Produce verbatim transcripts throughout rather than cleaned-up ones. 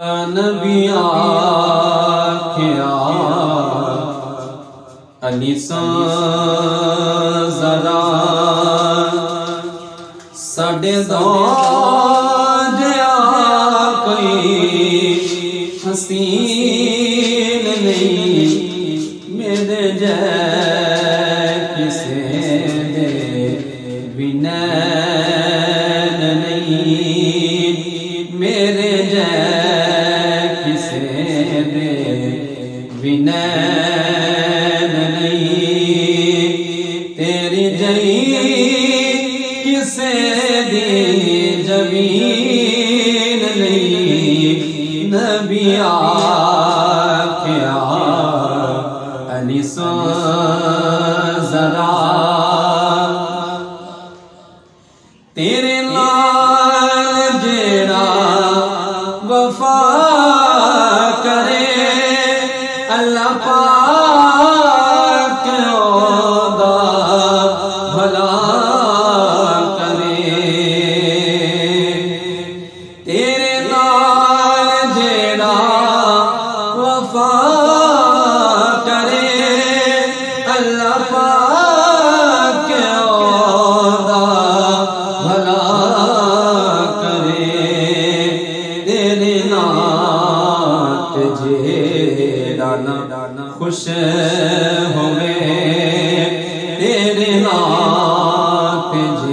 नबी आखिया अलीसा जरा साडे दो जया कोई हसीन नहीं मेरे जै किसे दे विनैन नहीं मेरे जै किसे दे विनैन नहीं तेरी जई किसे दी जमीन नहीं नबी आखिया अलीसा जरा तेरे नाल जेड़ा वफा करे अल्लाह पाक ओदा भला करे तेरे नाल जेड़ा वफा करे अल्लाह पाक ओदा भला करे तेरे नात जेड़ा ना खुश होवे तेरे नात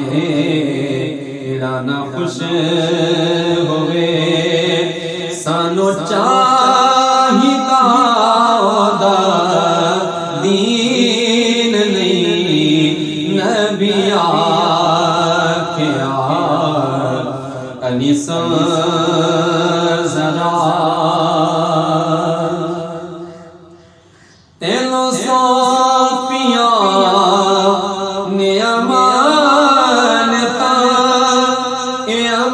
जेड़ा ना खुश होवे सानू चाहिदा ओदा दीन नहीं नबी आखिया अलीसा जरा तेनो सौंपिया ने अमानता ए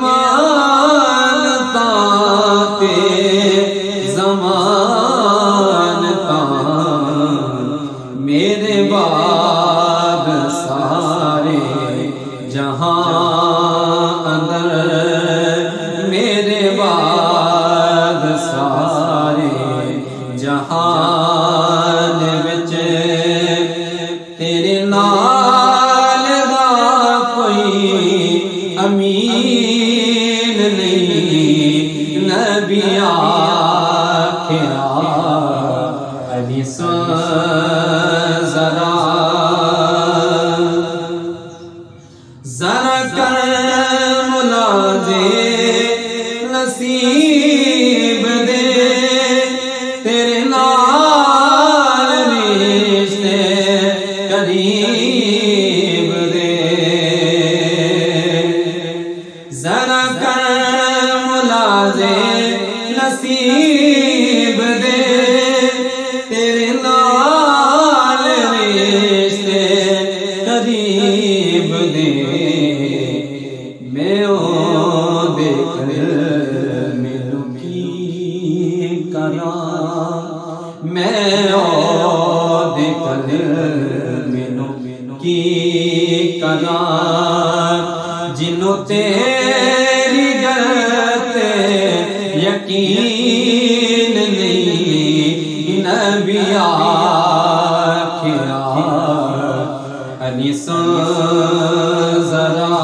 अमानता ते ज़मानता मेरे बाद सारे जहां अंदर मेरे बाद सारे जहान विच तेरे नाल दा कोई अमीन नहीं नबी आखिया अलीसा जरा जरा कर मुलाजे नसीब दे तेरे नाल रिश्ते करीब दे जरा कर मुलाजे नसीब दे तेरे नाल रिश्ते करीब दे मैं ओ देख मैनू की करा मैं ओ देख मैनू की करा जिन्हों तेरी गलत यकीन नहीं नबी आखिया अलीसा जरा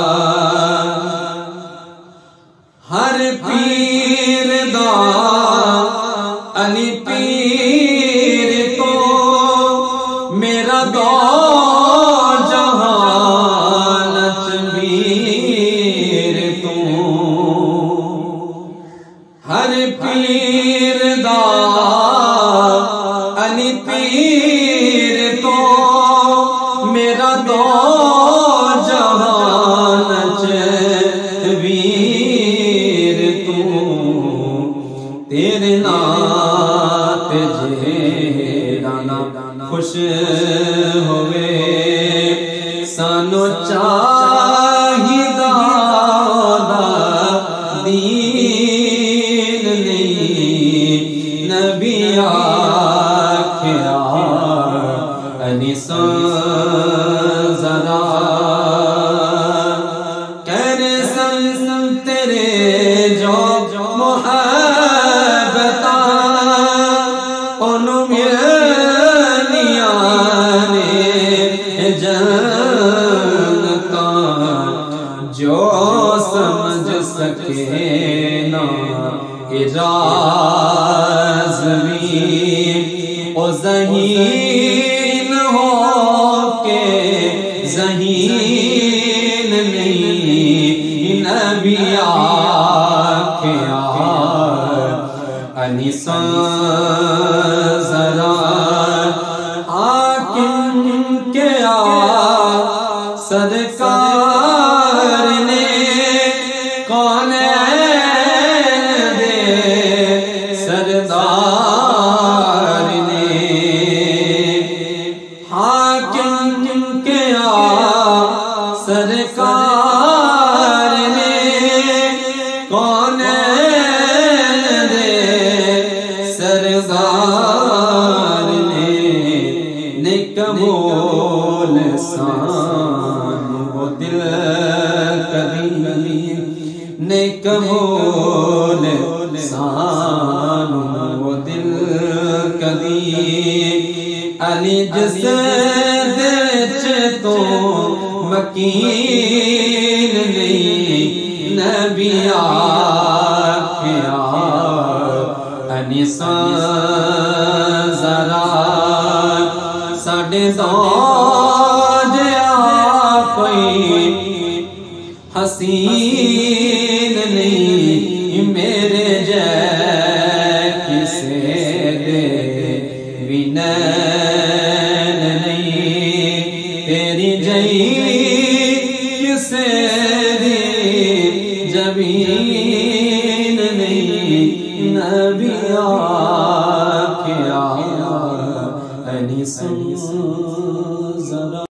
हर पीर दा अली पीर तो मेरा दो जहान वीर तू हर पीर दा अली पीर तो मेरा दो जहान वीर तू तेरे नात जेड़ा ना खुश होवे सानू चाहिदा ओदा दीन नहीं नबी आखिया अलीसा जरा कर सन तेरे जो मोहब्बत इजाज़वी ओ ज़हीन हो के ज़हीन नहीं नबी आखे अनिसा ज़रा हाकिम के आ सरकार ने कौन दे सरदार ने हाकिम के आ सरकार ने कौन दे सरदार ने निकबोल सान वो दिल कभी निकबोल सान वो दिल कभी अली जिस दिल तो मकीन नहीं नबी आखिया अनिसा ज़रा साढ़े दो कोई हसीन नहीं मेरे जैसे दे विनैन नहीं तेरी जई किसे दी जमीन नहीं नबी आखिया अनिसा ज़रा।